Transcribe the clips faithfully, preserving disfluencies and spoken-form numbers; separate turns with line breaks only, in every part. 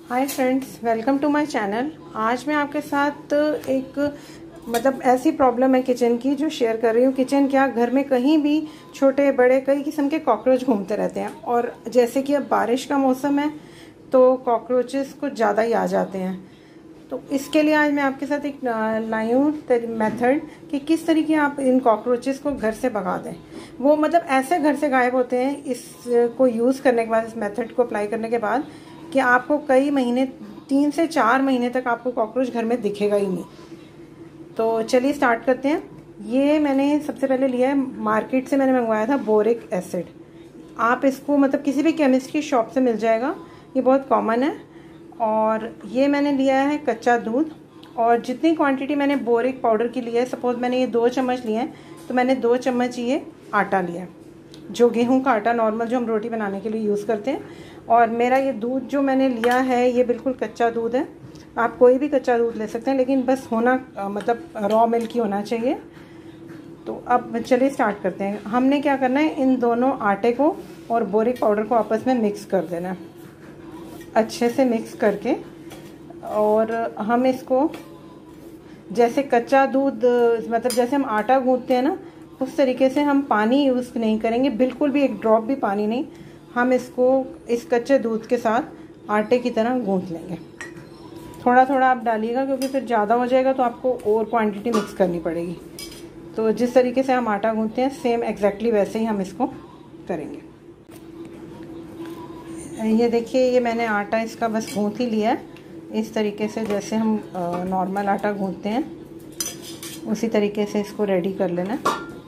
Hi friends, welcome to my channel. आज मैं आपके साथ एक मतलब ऐसी प्रॉब्लम है किचन की जो शेयर कर रही हूँ। किचन क्या, घर में कहीं भी छोटे बड़े कई किस्म के कॉकरोच घूमते रहते हैं और जैसे कि अब बारिश का मौसम है तो कॉकरोचेस कुछ ज़्यादा ही आ जाते हैं। तो इसके लिए आज मैं आपके साथ एक लाई हूँ मेथड कि किस तरीके आप इन कॉकरोचेस को घर से भगा दें। वो मतलब ऐसे घर से गायब होते हैं इसको यूज़ करने के बाद, इस मेथड को अप्लाई करने के बाद, कि आपको कई महीने, तीन से चार महीने तक आपको कॉकरोच घर में दिखेगा ही नहीं। तो चलिए स्टार्ट करते हैं। ये मैंने सबसे पहले लिया है, मार्केट से मैंने मंगवाया था बोरिक एसिड। आप इसको मतलब किसी भी केमिस्ट की शॉप से मिल जाएगा, ये बहुत कॉमन है। और ये मैंने लिया है कच्चा दूध, और जितनी क्वांटिटी मैंने बोरिक पाउडर की ली है, सपोज मैंने ये दो चम्मच लिए हैं तो मैंने दो चम्मच ये आटा लिया है, जो गेहूं का आटा नॉर्मल जो हम रोटी बनाने के लिए यूज़ करते हैं। और मेरा ये दूध जो मैंने लिया है ये बिल्कुल कच्चा दूध है। आप कोई भी कच्चा दूध ले सकते हैं, लेकिन बस होना मतलब रॉ मिल्क ही होना चाहिए। तो अब चलिए स्टार्ट करते हैं। हमने क्या करना है, इन दोनों आटे को और बोरिक पाउडर को आपस में मिक्स कर देना है, अच्छे से मिक्स करके। और हम इसको जैसे कच्चा दूध मतलब जैसे हम आटा गूंथते हैं ना, उस तरीके से हम पानी यूज़ नहीं करेंगे, बिल्कुल भी एक ड्रॉप भी पानी नहीं। हम इसको इस कच्चे दूध के साथ आटे की तरह गूंथ लेंगे। थोड़ा थोड़ा आप डालिएगा, क्योंकि फिर ज़्यादा हो जाएगा तो आपको और क्वांटिटी मिक्स करनी पड़ेगी। तो जिस तरीके से हम आटा गूंथते हैं सेम एग्जैक्टली वैसे ही हम इसको करेंगे। ये देखिए, ये मैंने आटा इसका बस गूंथ ही लिया है। इस तरीके से जैसे हम नॉर्मल आटा गूंथते हैं उसी तरीके से इसको रेडी कर लेना।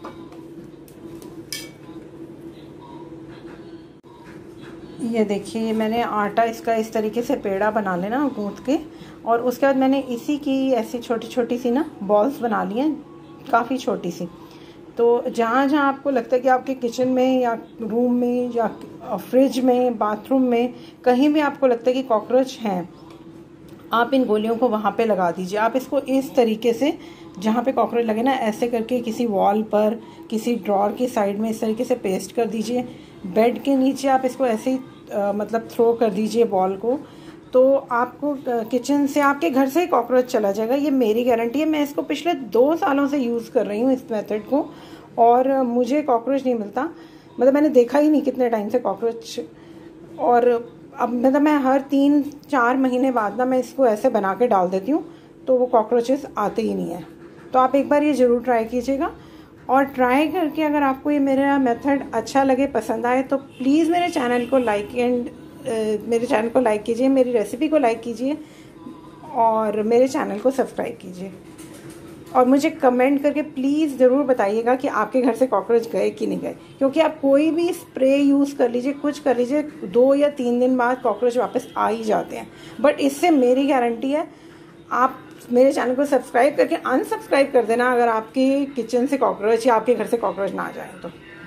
ये देखिए, ये मैंने आटा इसका इस तरीके से पेड़ा बना लेना गूंथ के, और उसके बाद मैंने इसी की ऐसी छोटी छोटी सी ना बॉल्स बना ली हैं, काफ़ी छोटी सी। तो जहाँ जहाँ आपको लगता है कि आपके किचन में या रूम में या फ्रिज में, बाथरूम में, कहीं भी आपको लगता है कि कॉकरोच हैं, आप इन गोलियों को वहाँ पे लगा दीजिए। आप इसको इस तरीके से जहाँ पे कॉकरोच लगे ना, ऐसे करके किसी वॉल पर, किसी ड्रॉर की साइड में इस तरीके से पेस्ट कर दीजिए। बेड के नीचे आप इसको ऐसे ही आ, मतलब थ्रो कर दीजिए बॉल को, तो आपको किचन से, आपके घर से ही कॉकरोच चला जाएगा। ये मेरी गारंटी है। मैं इसको पिछले दो सालों से यूज़ कर रही हूँ इस मेथड को, और मुझे कॉकरोच नहीं मिलता। मतलब मैंने देखा ही नहीं कितने टाइम से कॉकरोच। और अब मतलब मैं हर तीन चार महीने बाद ना मैं इसको ऐसे बना के डाल देती हूँ, तो वो कॉकरोचेस आते ही नहीं है। तो आप एक बार ये ज़रूर ट्राई कीजिएगा। और ट्राई करके अगर आपको ये मेरा मेथड अच्छा लगे, पसंद आए, तो प्लीज़ मेरे चैनल को लाइक एंड मेरे चैनल को लाइक कीजिए, मेरी रेसिपी को लाइक कीजिए और मेरे चैनल को सब्सक्राइब कीजिए। और मुझे कमेंट करके प्लीज़ ज़रूर बताइएगा कि आपके घर से कॉकरोच गए कि नहीं गए। क्योंकि आप कोई भी स्प्रे यूज़ कर लीजिए, कुछ कर लीजिए, दो या तीन दिन बाद कॉकरोच वापस आ ही जाते हैं। बट इससे मेरी गारंटी है, आप मेरे चैनल को सब्सक्राइब करके अनसब्सक्राइब कर देना अगर आपके किचन से कॉकरोच या आपके घर से कॉकरोच ना आ जाए तो।